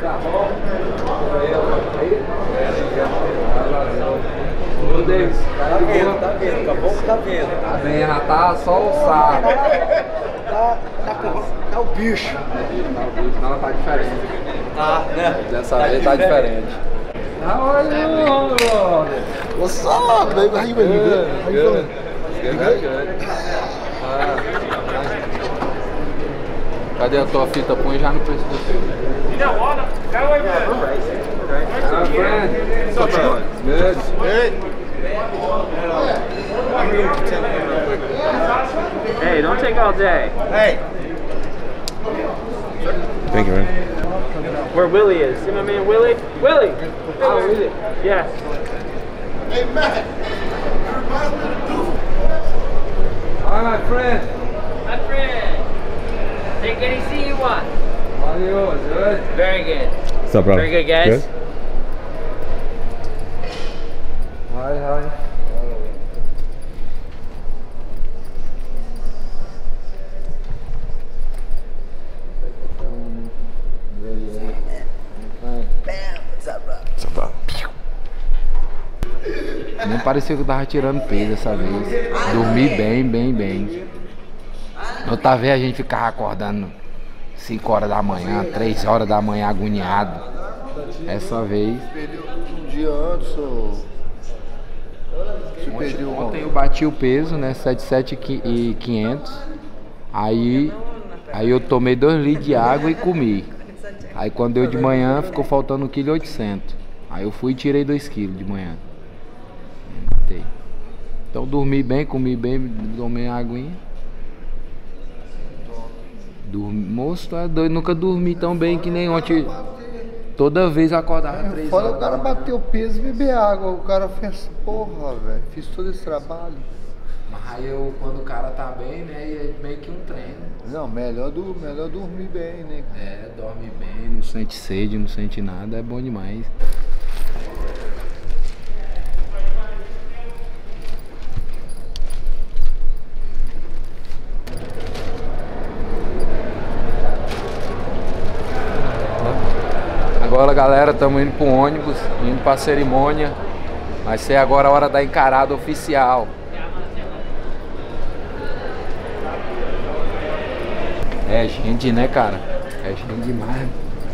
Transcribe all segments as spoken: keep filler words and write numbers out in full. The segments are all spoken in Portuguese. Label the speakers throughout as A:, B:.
A: tá bom? Meu Deus,
B: Tá vendo, tá vendo, daqui a pouco tá vendo.
A: tá bem, já tá só o saco.
B: Tá, tá, com, tá o bicho.
A: Não, tá diferente.
B: Tá, né?
A: Dessa vez tá diferente. Ah, olha, meu brother.
C: What's up, baby? How you been? You good? How you feeling?
A: Good, good, good. Ah. Cadê a tua fita? Põe já no pescoço.
D: You know what? Go over there.
A: Ah, friend.
D: What's up, bro?
A: Good.
C: Good.
D: Hey, don't take all day.
C: Hey. Thank you, man.
D: Where Willie is. See my man Willie? Willie!
A: Oh, really?
D: Yes.
C: Hey, Matt.
A: Hi, my friend.
E: My friend, take any seat you want.
A: How are you? Good?
E: Very good.
C: What's up, bro?
E: Very good, guys.
C: Good?
A: Hi, hi.
C: What's up, bro?
A: Nem parecia que eu tava tirando peso dessa vez. Dormi bem, bem, bem. Outra vez a gente ficava acordando cinco horas da manhã, três horas da manhã agoniado. Essa vez.
C: Perdeu um dia antes, ou... Você
A: Ontem,
C: perdeu
A: ontem eu bati o peso, né? setenta e sete e quinhentos. Aí, aí eu tomei dois litros de água e comi. Aí quando deu de manhã ficou faltando um vírgula oitocentos quilos. Aí eu fui e tirei dois quilos de manhã. Matei. Então dormi bem, comi bem, tomei aguinha. Dormi, moço, tu é doido, nunca dormi tão bem que nem ontem. Toda vez eu acordava três
C: Fora
A: horas.
C: o cara bateu peso e beber água. O cara fez, porra, velho, fiz todo esse trabalho.
A: Mas aí eu, quando o cara tá bem, né, é meio que um treino.
C: Não, melhor, do, melhor dormir bem, né?
A: É, dorme bem, não sente sede, não sente nada, é bom demais. Agora, galera, estamos indo pro ônibus, indo pra cerimônia. Vai ser agora a hora da encarada oficial. É gente, né, cara? É gente demais.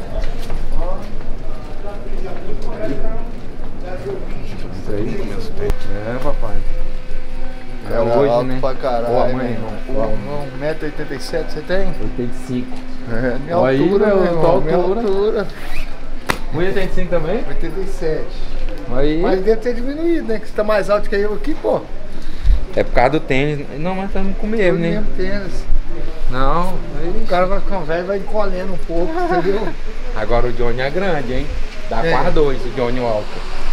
A: Isso aí. É, papai. É
C: Cara,
A: hoje,
C: alto
A: né?
C: pra caralho,
A: Pô,
C: meu
A: mãe,
C: irmão.
A: pô,
C: um metro e oitenta e sete você tem?
A: oitenta e cinco.
C: É, minha
A: Olha aí,
C: altura,
A: meu,
C: meu
A: tua
C: irmão, minha
A: altura.
C: altura.
A: oitenta e cinco também?
C: oitenta e sete.
A: Aí.
C: Mas deve ter diminuído, né? Que você tá mais alto que eu aqui, pô.
A: É por causa do tênis. Não, mas estamos com medo,
C: Tudo
A: né?
C: mesmo tênis.
A: Não.
C: O cara vai ficando velho e vai encolhendo um pouco, entendeu?
A: Agora o Johnny é grande, hein? Dá
C: É.
A: quase dois o Johnny Walker.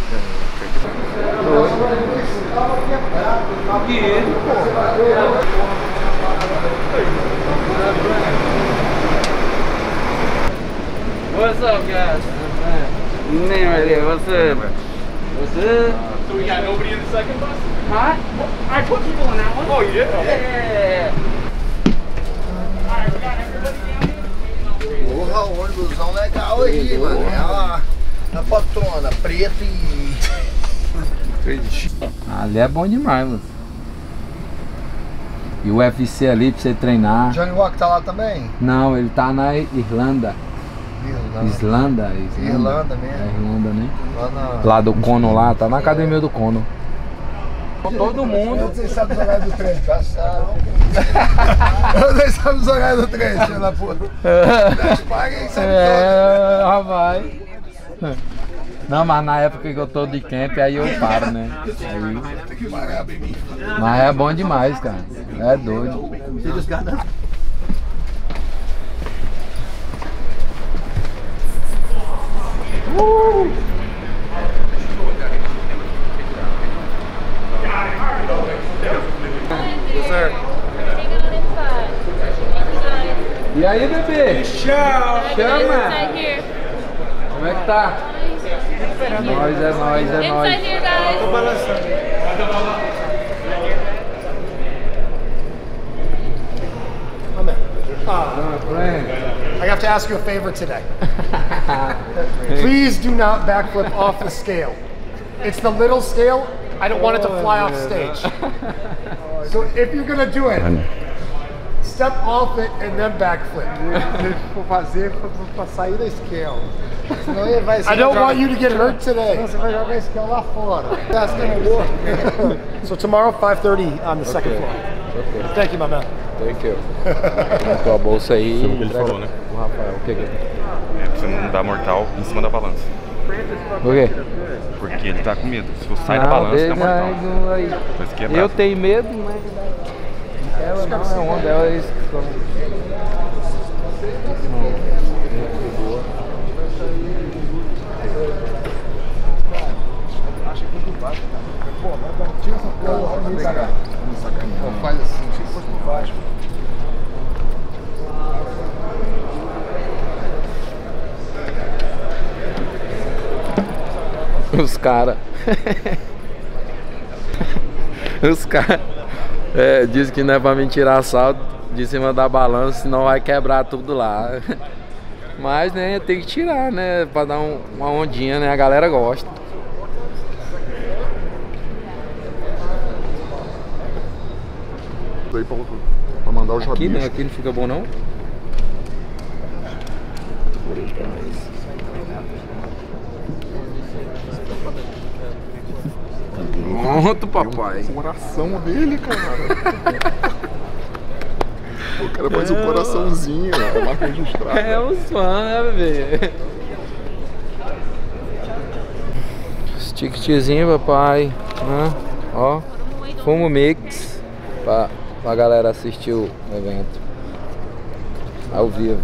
E: What's up, guys? Name right here. What's up? What's up?
D: So we got nobody in the second bus?
E: Huh? I put people in that one.
D: Oh, you did?
E: Yeah. Alright, we got everybody down here.
C: Porra, o ônibusão legal aí, mano. É uma, uma patrona preta e...
A: Ali é bom demais, mano. E o U F C ali pra você treinar.
C: Johnny Walker tá lá também?
A: Não, ele tá na Irlanda.
C: Irlanda.
A: Islândia? Islândia,
C: Irlanda mesmo.
A: É Irlanda, né?
C: Lá na...
A: Lá do Cono lá, tá na academia do Cono. Todo mundo.
C: Vocês sabem os horários do trem? Passaram. Vocês sabem os horários do trem, filho da puta. Paguem, sabe
A: É, rapaz. Não, mas na época que eu tô de camp, aí eu paro, né? Aí...
C: Tem que pagar, baby.
A: Mas é bom demais, cara. É doido. Uh! E aí, bebê? Chama! Como é que tá? Nós, é nóis, é nóis.
F: Inside here, guys.
C: I have to ask you a favor today. Please do not backflip off the scale. It's the little scale. I don't want it to fly off stage. So if you're gonna do it, step off it and then backflip.
F: Vou fazer pra sair da scale. Senão ele vai
C: I don't want you to get hurt today.
F: Senão você vai jogar a scale lá fora. That's gonna work.
C: So tomorrow, five thirty on the second floor.
A: Okay.
C: Thank you, my man.
A: Thank you. Montou a bolsa aí.
G: Foi o que ele falou, né?
A: O Rafael, o que que
G: É pra você não dar mortal em cima da balança.
A: Por quê?
G: Porque ele tá com medo. Se você sai
A: Não,
G: da balança,
A: dele,
G: dá mortal.
A: não, aí,
G: Vai se quebrar.
A: eu tenho medo, mas ela não é onda, ela é isso.
F: Faz assim, se fosse por baixo.
A: Os caras. Os caras. É, diz que não é pra me tirar salto de cima da balança, senão vai quebrar tudo lá. Mas, né, tem que tirar, né? Pra dar um, uma ondinha, né? A galera gosta.
F: Daí pra, pra mandar o
A: Aqui,
F: jabinho.
A: né? Aqui não fica bom, não? Pronto, papai.
F: O coração dele, cara. O cara faz um coraçãozinho, a marca registrada.
A: É os fãs, né, bebê? Os ticketzinho, papai. Né? Ó, fumo mix pra, pra galera assistir o evento ao vivo.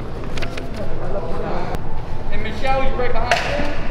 E: And Michelle, you right behind you?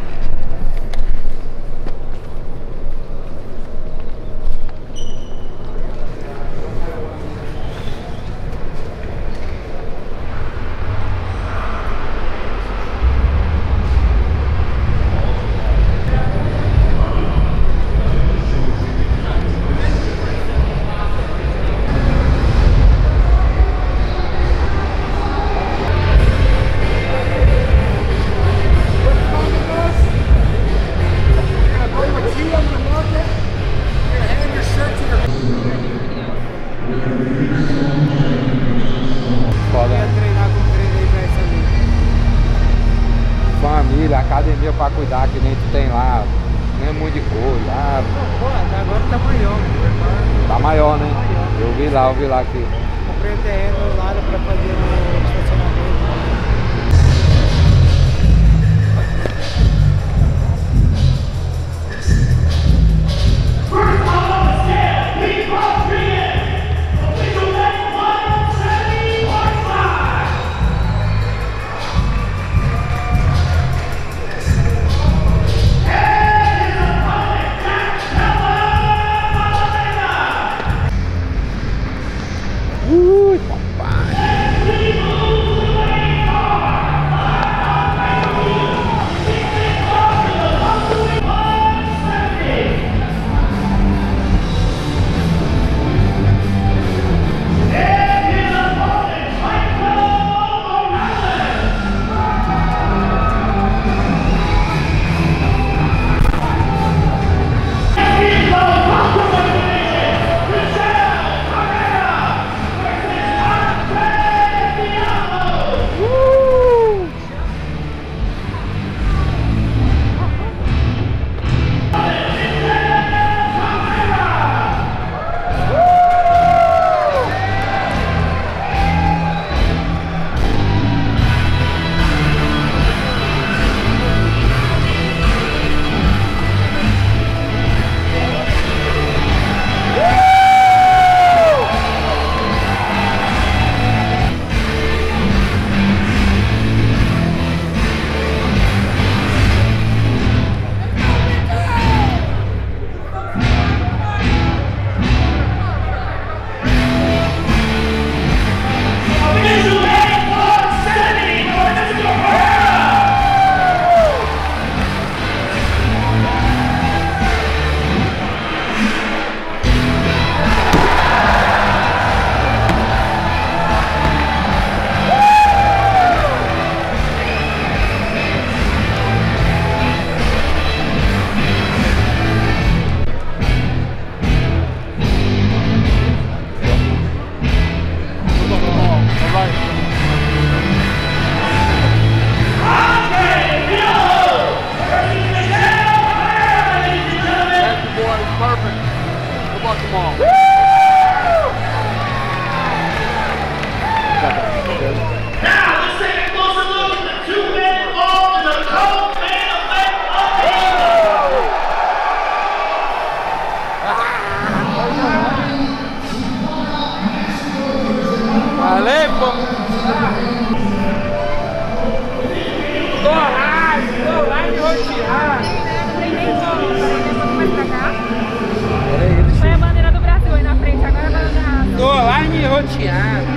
A: Família, academia pra cuidar, que nem tu tem lá, nem muito de coisa. Ah,
B: Pô, agora tá maior.
A: tá maior, né? Eu vi lá, eu vi lá que.
B: Comprei um terreno do lado pra fazer um estacionamento.
A: Ui, papai. roteado.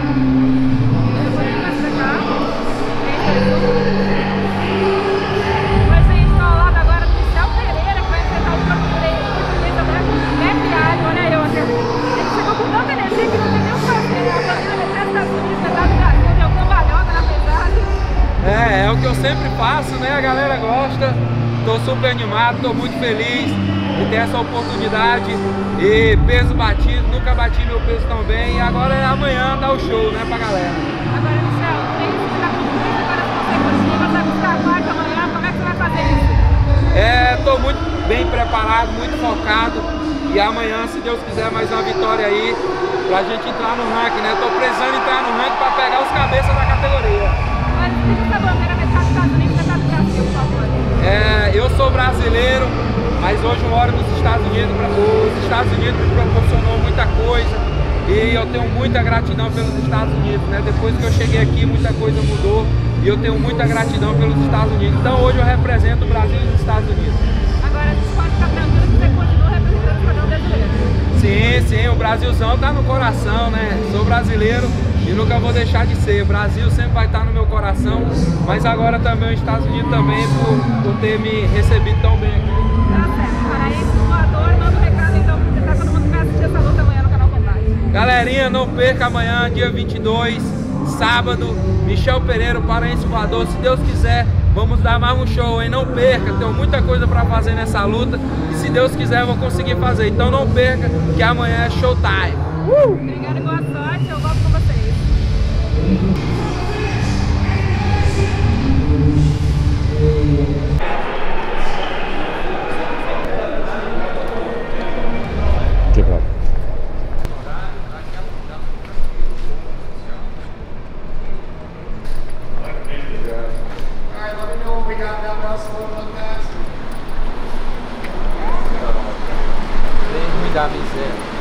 H: Vai ser instalado agora o Michel Pereira, que vai enfrentar o portuguesa da F A. Olha eu, ele chegou com tanta energia que não tem nem o que fazer. A família vai estar Estados Unidos, vai estar no Brasil, deu cambalhota na pesagem.
A: É, é o que eu sempre faço, né? A galera gosta. Tô super animado, tô muito feliz de ter essa oportunidade. E peso batido, nunca bati meu peso tão bem. E agora é amanhã dar o show, né, pra galera.
H: Agora, Michel, tem que ficar com três agora consecutivas, vai buscar a quarta amanhã, como é que você vai fazer isso?
A: É, tô muito bem preparado, muito focado. E amanhã, se Deus quiser, mais uma vitória aí pra gente entrar no ranking, né? Tô precisando entrar no ranking pra pegar os cabeças da categoria.
H: Mas explica essa bandeira, vai estar nos Estados Unidos, vai estar no Brasil, por favor.
A: É, eu sou brasileiro, mas hoje eu moro nos Estados Unidos. Os Estados Unidos me proporcionou muita coisa e eu tenho muita gratidão pelos Estados Unidos, né? Depois que eu cheguei aqui, muita coisa mudou e eu tenho muita gratidão pelos Estados Unidos. Então hoje eu represento o Brasil e os Estados Unidos.
H: Agora a gente pode ficar tranquilo que você continua representando o esquadrão brasileiro.
A: Sim, sim, o Brasilzão tá no coração, né? Sou brasileiro e nunca vou deixar de ser. O Brasil sempre vai estar no meu coração, mas agora também os Estados Unidos também por, por ter me recebido tão bem aqui.
H: Tá certo, para esse voador, manda um recado então pra todo mundo que vai assistir essa luta amanhã no canal Combate.
A: Galerinha, não perca amanhã, dia vinte e dois, sábado, Michel Pereira, o Paraense Voador. Se Deus quiser, vamos dar mais um show, hein? Não perca, tenho muita coisa pra fazer nessa luta e se Deus quiser eu vou conseguir fazer. Então não perca, que amanhã é showtime. Uh!
H: Obrigada e boa sorte, eu volto com vocês.
G: Quebrado.
C: Alright, let me know what we got down Russell real fast.
A: Vem me dar miséria.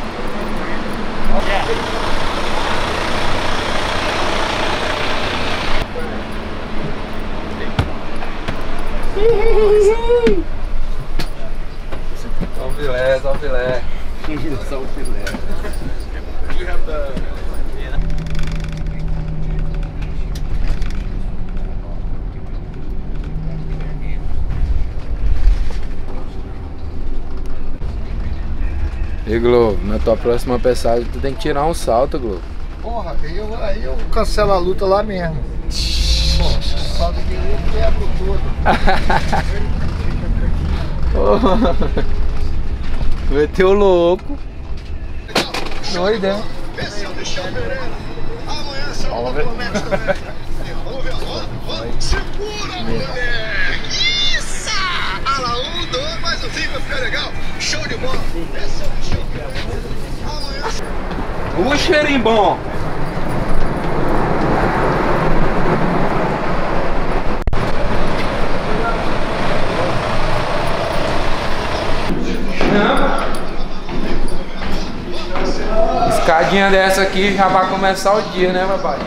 A: Só o filé, só o filé.
E: Só o filé.
A: E Globo, na tua próxima pesagem tu tem que tirar um salto, Globo.
C: Porra, aí eu, aí eu cancelo a luta lá mesmo. Pô, salto de luta quebro tudo.
A: Meteu louco.
C: Doido, hein?
F: Esse é o Michel Pereira. Amanhã essa luta promete também. Vamos ver, ó, ó. Segura, moleque. Isso! Ah lá, um, dois, mais um cinco, vai ficar legal. Show de bola. Esse é o Michel Pereira. Amanhã...
A: O cheirinho bom. Escadinha dessa aqui já vai começar o dia, né, papai?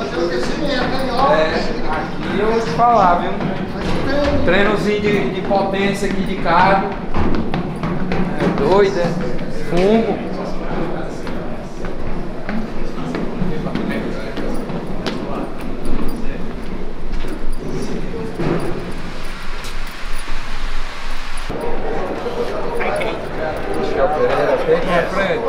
A: É, aqui eu vou te falar, viu? Treinozinho de, de potência aqui de carro. É doido, é? Fumo. Michel Pereira, vem com a frente.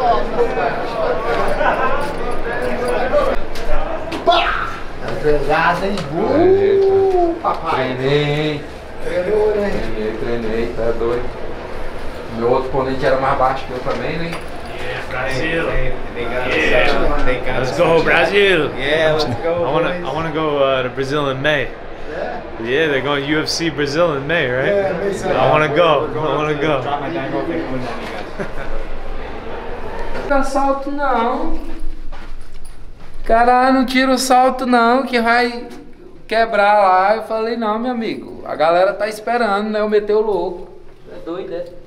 C: É pesado, hein?
A: Uh,
C: papai.
A: Treinei,
C: Treinou, né?
A: treinei, treinei, tá doido. Meu outro oponente era mais baixo que eu também, né?
I: Brazil. Yeah. Let's go Brazil.
E: Yeah, let's go.
I: I wanna I wanna go uh, to Brazil in May. Yeah, they're going U F C Brazil in May, right?
C: Yeah, May second.
I: I wanna go. I wanna go.
A: Não dá salto não. Caralho, não tira o salto não, que vai quebrar lá. Eu falei, não, meu amigo, a galera tá esperando, né? Eu meter o louco. É doido, é?